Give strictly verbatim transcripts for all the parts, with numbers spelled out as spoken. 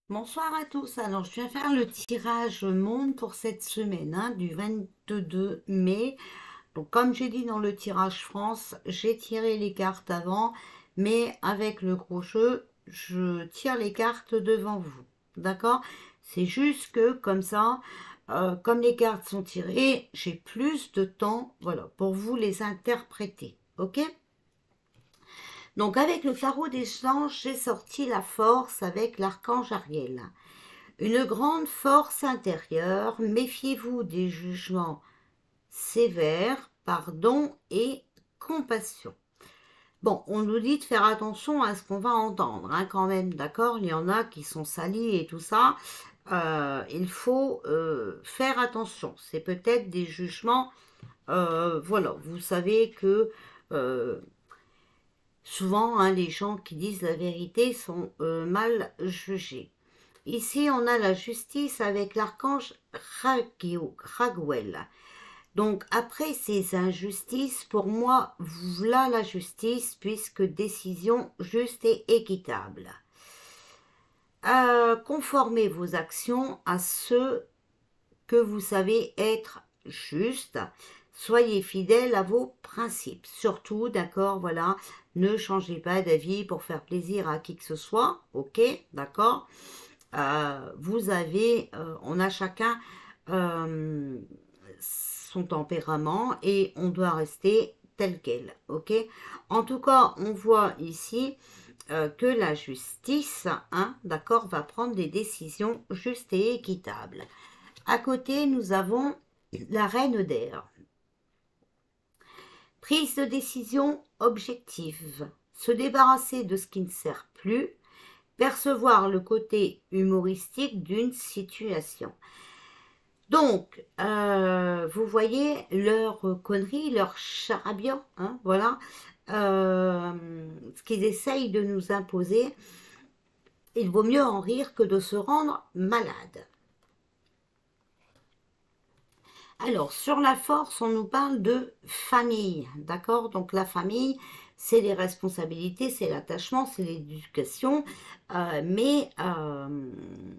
Bonsoir à tous. Alors, je viens faire le tirage monde pour cette semaine, hein, du vingt-deux mai. Donc, comme j'ai dit dans le tirage France, j'ai tiré les cartes avant, mais avec le gros jeu, je tire les cartes devant vous. D'accord? C'est juste que, comme ça, euh, comme les cartes sont tirées, j'ai plus de temps, voilà, pour vous les interpréter. Ok? Donc, avec le carreau d'échange, j'ai sorti la force avec l'archange Ariel. Une grande force intérieure, méfiez-vous des jugements sévères, pardon et compassion. Bon, on nous dit de faire attention à ce qu'on va entendre, hein, quand même, d'accord? Il y en a qui sont salis et tout ça. Euh, il faut euh, faire attention. C'est peut-être des jugements, euh, voilà, vous savez que euh, souvent, hein, les gens qui disent la vérité sont euh, mal jugés. Ici, on a la justice avec l'archange Raguel. Donc, après ces injustices, pour moi, voilà la justice, puisque décision juste et équitable. Euh, conformez vos actions à ce que vous savez être juste. Soyez fidèles à vos principes. Surtout, d'accord, voilà, ne changez pas d'avis pour faire plaisir à qui que ce soit, ok, d'accord. Euh, vous avez, euh, on a chacun euh, son tempérament et on doit rester tel quel, ok. En tout cas, on voit ici euh, que la justice, hein, d'accord, va prendre des décisions justes et équitables. À côté, nous avons la reine d'air. Prise de décision objective. Se débarrasser de ce qui ne sert plus. Percevoir le côté humoristique d'une situation. Donc, euh, vous voyez leur connerie, leur charabia, hein, voilà, euh, ce qu'ils essayent de nous imposer. Il vaut mieux en rire que de se rendre malade. Alors, sur la force, on nous parle de famille, d'accord? Donc, la famille, c'est les responsabilités, c'est l'attachement, c'est l'éducation, euh, mais euh,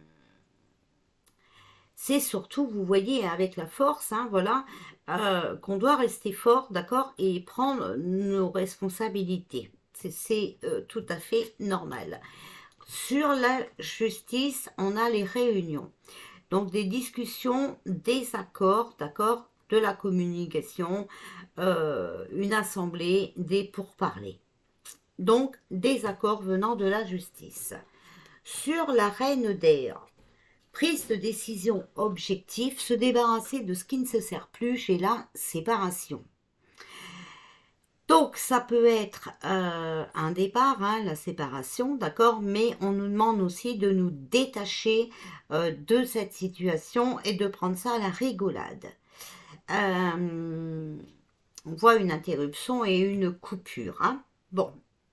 c'est surtout, vous voyez, avec la force, hein, voilà, euh, qu'on doit rester fort, d'accord, et prendre nos responsabilités. C'est euh, tout à fait normal. Sur la justice, on a les réunions. Donc des discussions, des accords, d'accord, de la communication, euh, une assemblée, des pourparlers. Donc des accords venant de la justice. Sur la reine d'air, prise de décision objective, se débarrasser de ce qui ne se sert plus chez la séparation. Donc, ça peut être euh, un départ, hein, la séparation, d'accord, mais on nous demande aussi de nous détacher euh, de cette situation et de prendre ça à la rigolade. Euh, on voit une interruption et une coupure. Hein. Bon.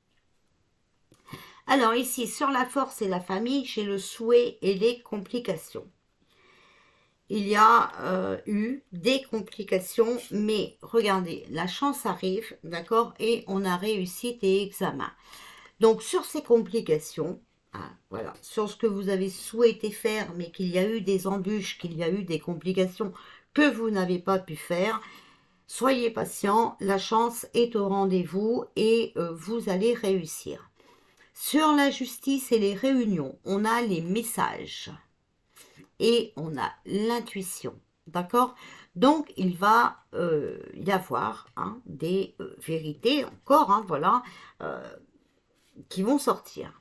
Alors ici, sur la force et la famille, j'ai le souhait et les complications. Il y a euh, eu des complications, mais regardez, la chance arrive, d'accord, et on a réussi tes examens. Donc, sur ces complications, hein, voilà, sur ce que vous avez souhaité faire, mais qu'il y a eu des embûches, qu'il y a eu des complications que vous n'avez pas pu faire, soyez patient, la chance est au rendez-vous et euh, vous allez réussir. Sur la justice et les réunions, on a les messages et on a l'intuition, d'accord? Donc, il va euh, y avoir hein, des euh, vérités encore, hein, voilà, euh, qui vont sortir.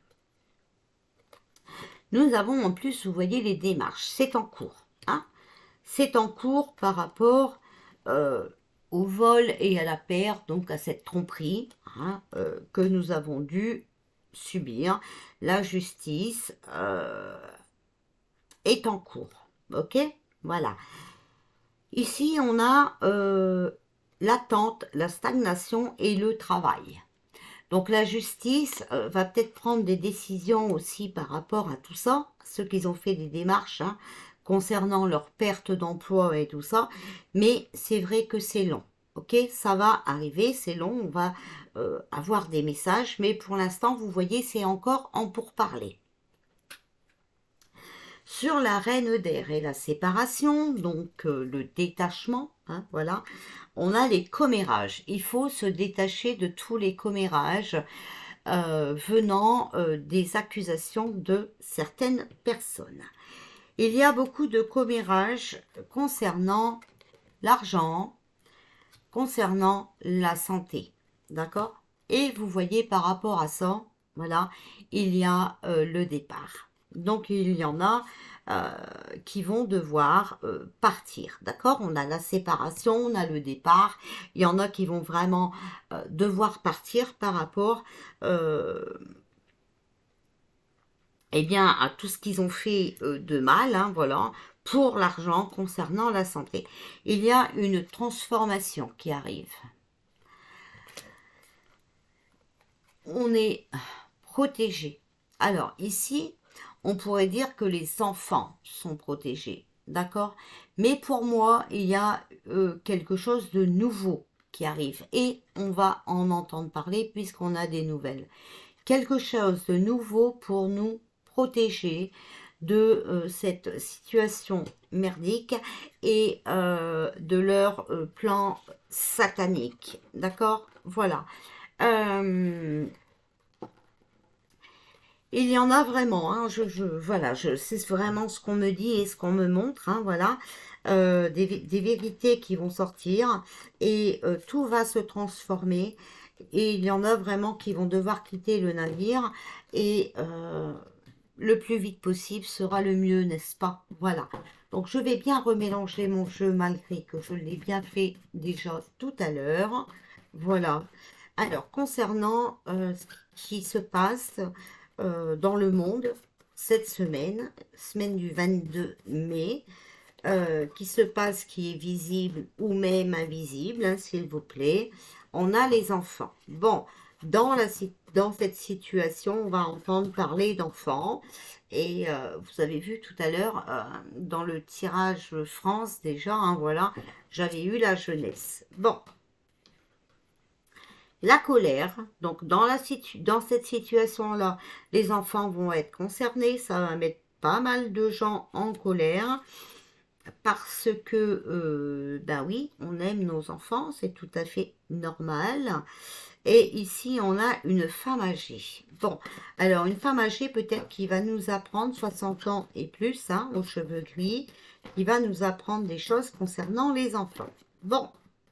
Nous avons en plus, vous voyez, les démarches. C'est en cours. Hein. C'est en cours par rapport euh, au vol et à la perte, donc à cette tromperie hein, euh, que nous avons dû subir. La justice euh, est en cours. Ok? Voilà. Ici, on a euh, l'attente, la stagnation et le travail. Donc la justice euh, va peut-être prendre des décisions aussi par rapport à tout ça, ceux qui ont fait des démarches hein, concernant leur perte d'emploi et tout ça, mais c'est vrai que c'est long, ok? Ça va arriver, c'est long, on va euh, avoir des messages, mais pour l'instant, vous voyez, c'est encore en pourparlers. Sur la reine d'air et la séparation, donc euh, le détachement, hein, voilà, on a les commérages. Il faut se détacher de tous les commérages euh, venant euh, des accusations de certaines personnes. Il y a beaucoup de commérages concernant l'argent, concernant la santé, d'accord? Et vous voyez par rapport à ça, voilà, il y a euh, le départ. Donc il y en a euh, qui vont devoir euh, partir, d'accord? On a la séparation, on a le départ. Il y en a qui vont vraiment euh, devoir partir par rapport euh, eh bien, à tout ce qu'ils ont fait euh, de mal, hein, voilà, pour l'argent concernant la santé. Il y a une transformation qui arrive. On est protégé. Alors ici, on pourrait dire que les enfants sont protégés, d'accord? Mais pour moi, il y a euh, quelque chose de nouveau qui arrive et on va en entendre parler puisqu'on a des nouvelles. Quelque chose de nouveau pour nous protéger de euh, cette situation merdique et euh, de leur euh, plan satanique, d'accord? Voilà. Euh, il y en a vraiment, hein, je, je, voilà, je, c'est vraiment ce qu'on me dit et ce qu'on me montre, hein, voilà, euh, des, des vérités qui vont sortir et euh, tout va se transformer et il y en a vraiment qui vont devoir quitter le navire et euh, le plus vite possible sera le mieux, n'est-ce pas? Voilà, donc je vais bien remélanger mon jeu malgré que je l'ai bien fait déjà tout à l'heure, voilà. Alors, concernant euh, ce qui se passe euh, dans le monde cette semaine, semaine du vingt-deux mai, euh, qui se passe, qui est visible ou même invisible, hein, s'il vous plaît. On a les enfants. Bon, dans, la, dans cette situation, on va entendre parler d'enfants. Et euh, vous avez vu tout à l'heure, euh, dans le tirage France, déjà, hein, voilà, j'avais eu la jeunesse. Bon. La colère, donc dans, la situ dans cette situation-là, les enfants vont être concernés, ça va mettre pas mal de gens en colère, parce que, euh, ben oui, on aime nos enfants, c'est tout à fait normal. Et ici, on a une femme âgée. Bon, alors une femme âgée peut-être qui va nous apprendre, soixante ans et plus, hein, aux cheveux gris, qui va nous apprendre des choses concernant les enfants. Bon.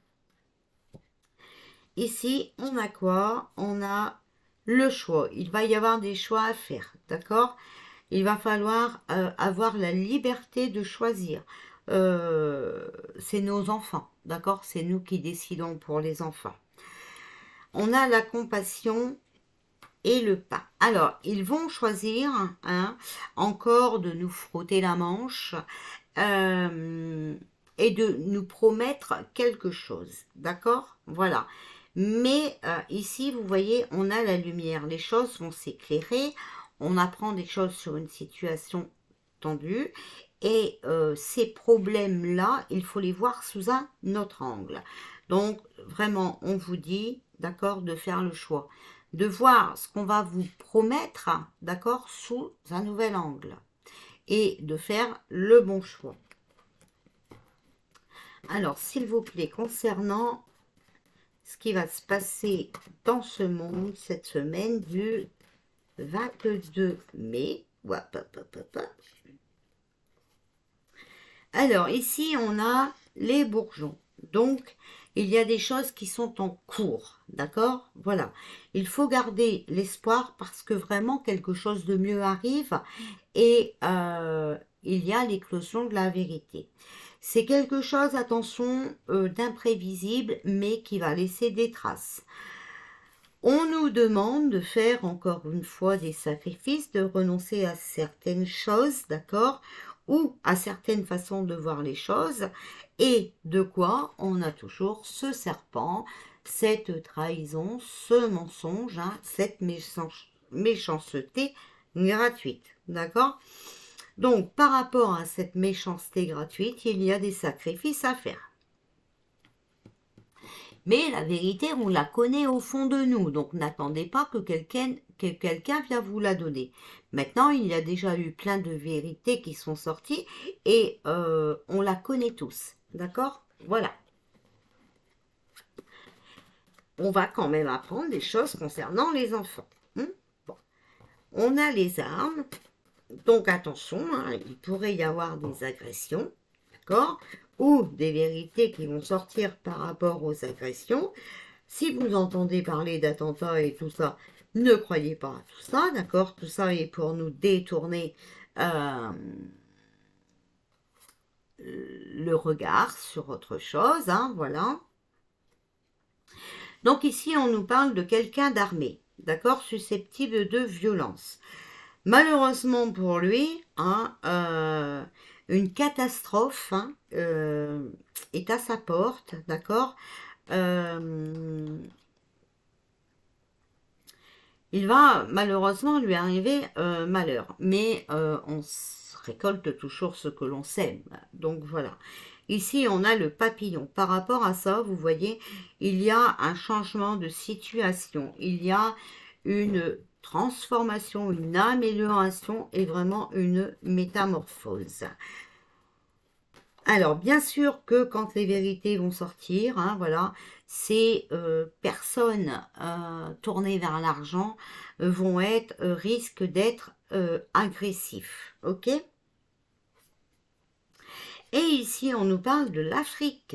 Ici, on a quoi? On a le choix. Il va y avoir des choix à faire, d'accord? Il va falloir euh, avoir la liberté de choisir. Euh, c'est nos enfants, d'accord? C'est nous qui décidons pour les enfants. On a la compassion et le pas. Alors, ils vont choisir, hein, encore de nous frotter la manche euh, et de nous promettre quelque chose, d'accord? Voilà. Mais euh, ici, vous voyez, on a la lumière. Les choses vont s'éclairer. On apprend des choses sur une situation tendue. Et euh, ces problèmes-là, il faut les voir sous un autre angle. Donc, vraiment, on vous dit, d'accord, de faire le choix. De voir ce qu'on va vous promettre, d'accord, sous un nouvel angle. Et de faire le bon choix. Alors, s'il vous plaît, concernant ce qui va se passer dans ce monde cette semaine du vingt-deux mai. Alors, ici, on a les bourgeons. Donc, il y a des choses qui sont en cours, d'accord? Voilà. Il faut garder l'espoir parce que vraiment, quelque chose de mieux arrive et euh, il y a l'éclosion de la vérité. C'est quelque chose, attention, euh, d'imprévisible, mais qui va laisser des traces. On nous demande de faire, encore une fois, des sacrifices, de renoncer à certaines choses, d'accord, ou à certaines façons de voir les choses. Et de quoi? On a toujours ce serpent, cette trahison, ce mensonge, hein, cette méchanceté gratuite, d'accord? Donc, par rapport à cette méchanceté gratuite, il y a des sacrifices à faire. Mais la vérité, on la connaît au fond de nous. Donc, n'attendez pas que quelqu'un que quelqu'un vient vous la donner. Maintenant, il y a déjà eu plein de vérités qui sont sorties et euh, on la connaît tous. D'accord? Voilà. On va quand même apprendre des choses concernant les enfants. Hein. Bon. On a les armes. Donc attention, hein, il pourrait y avoir des agressions. D'accord? Ou des vérités qui vont sortir par rapport aux agressions. Si vous entendez parler d'attentats et tout ça, ne croyez pas à tout ça, d'accord? Tout ça est pour nous détourner euh, le regard sur autre chose, hein, voilà. Donc ici, on nous parle de quelqu'un d'armé, d'accord? Susceptible de violence. Malheureusement pour lui, hein, euh, une catastrophe hein, euh, est à sa porte, d'accord? euh, Il va malheureusement lui arriver euh, malheur, mais euh, on récolte toujours ce que l'on sème. Donc voilà. Ici, on a le papillon. Par rapport à ça, vous voyez, il y a un changement de situation. Il y a une transformation, une amélioration et vraiment une métamorphose. Alors, bien sûr que quand les vérités vont sortir, hein, voilà, ces euh, personnes euh, tournées vers l'argent euh, vont être, euh, risquent d'être euh, agressifs, ok? Et ici, on nous parle de l'Afrique.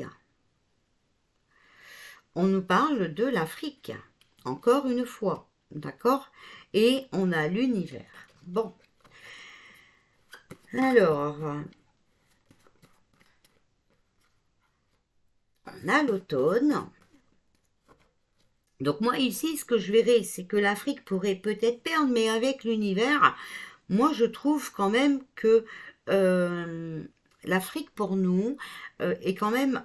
On nous parle de l'Afrique, encore une fois, d'accord? Et on a l'univers. Bon. Alors, on a l'automne. Donc moi ici, ce que je verrais, c'est que l'Afrique pourrait peut-être perdre, mais avec l'univers, moi je trouve quand même que euh, l'Afrique pour nous euh, est quand même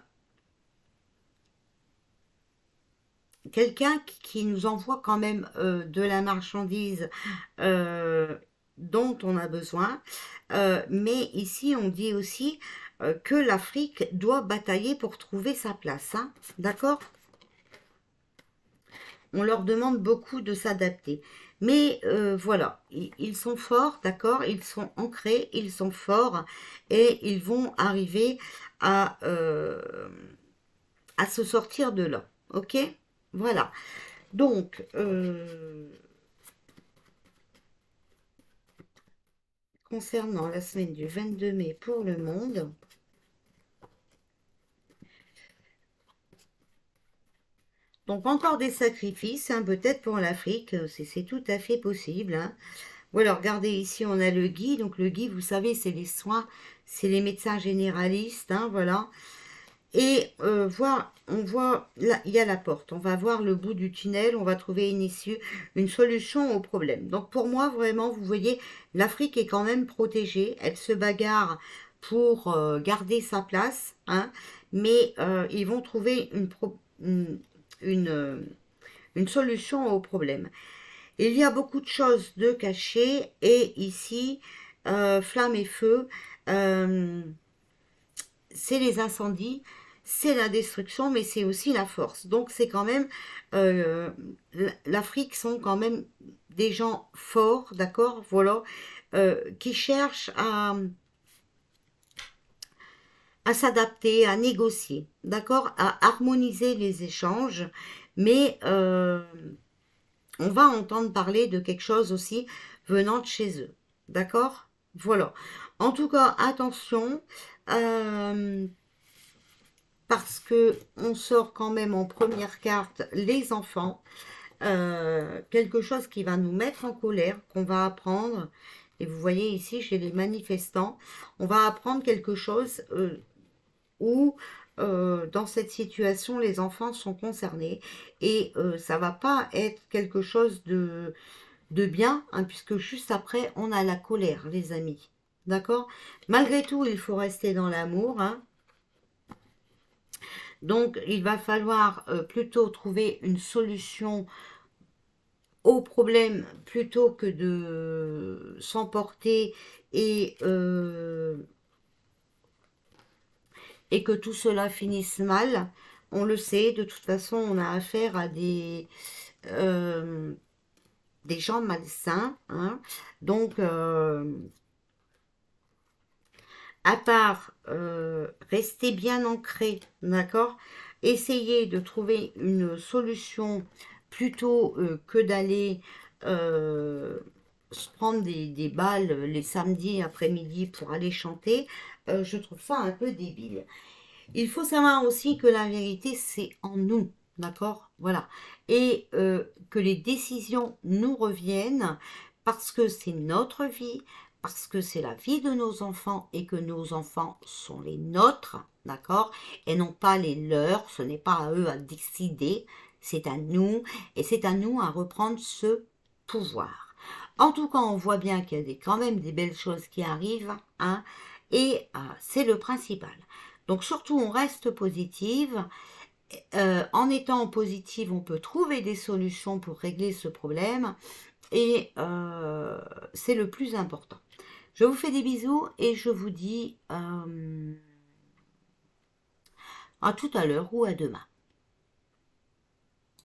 quelqu'un qui, qui nous envoie quand même euh, de la marchandise euh, dont on a besoin. Euh, mais ici on dit aussi euh, que l'Afrique doit batailler pour trouver sa place. Hein, d'accord ? On leur demande beaucoup de s'adapter. Mais euh, voilà, ils, ils sont forts, d'accord? Ils sont ancrés, ils sont forts et ils vont arriver à, euh, à se sortir de là. Ok? Voilà. Donc, euh, concernant la semaine du vingt-deux mai pour le monde, donc encore des sacrifices, hein, peut-être pour l'Afrique, c'est tout à fait possible. Hein. Ou alors, regardez ici, on a le Guy. Donc le Guy, vous savez, c'est les soins, c'est les médecins généralistes, hein, voilà. Et euh, voir, on voit, là, il y a la porte. On va voir le bout du tunnel, on va trouver une issue, une solution au problème. Donc pour moi, vraiment, vous voyez, l'Afrique est quand même protégée. Elle se bagarre pour euh, garder sa place, hein, mais euh, ils vont trouver une, pro, une, une, euh, une solution au problème. Il y a beaucoup de choses de cachées et ici, euh, flamme et feu, euh, c'est les incendies, c'est la destruction, mais c'est aussi la force. Donc c'est quand même, euh, l'Afrique sont quand même des gens forts, d'accord, voilà, euh, qui cherchent à, à s'adapter, à négocier, d'accord, à harmoniser les échanges, mais euh, on va entendre parler de quelque chose aussi venant de chez eux. D'accord? Voilà. En tout cas, attention, euh, parce que on sort quand même en première carte les enfants. Euh, quelque chose qui va nous mettre en colère, qu'on va apprendre. Et vous voyez ici, j'ai les manifestants. On va apprendre quelque chose euh, où euh, dans cette situation, les enfants sont concernés et euh, ça va pas être quelque chose de, de bien, hein, puisque juste après, on a la colère, les amis. D'accord? Malgré tout, il faut rester dans l'amour. Hein. Donc, il va falloir euh, plutôt trouver une solution au problème plutôt que de s'emporter et euh, et que tout cela finisse mal. On le sait, de toute façon, on a affaire à des, euh, des gens malsains, hein. Donc, euh, à part euh, rester bien ancré, d'accord? Essayez de trouver une solution plutôt euh, que d'aller euh, se prendre des, des balles les samedis après-midi pour aller chanter. Euh, je trouve ça un peu débile. Il faut savoir aussi que la vérité, c'est en nous, d'accord? Voilà. Et euh, que les décisions nous reviennent parce que c'est notre vie, parce que c'est la vie de nos enfants et que nos enfants sont les nôtres, d'accord? Et non pas les leurs, ce n'est pas à eux à décider, c'est à nous, et c'est à nous à reprendre ce pouvoir. En tout cas, on voit bien qu'il y a des, quand même des belles choses qui arrivent, hein, et euh, c'est le principal. Donc surtout, on reste positive. Euh, en étant positive, on peut trouver des solutions pour régler ce problème. Et euh, c'est le plus important. Je vous fais des bisous et je vous dis euh, à tout à l'heure ou à demain.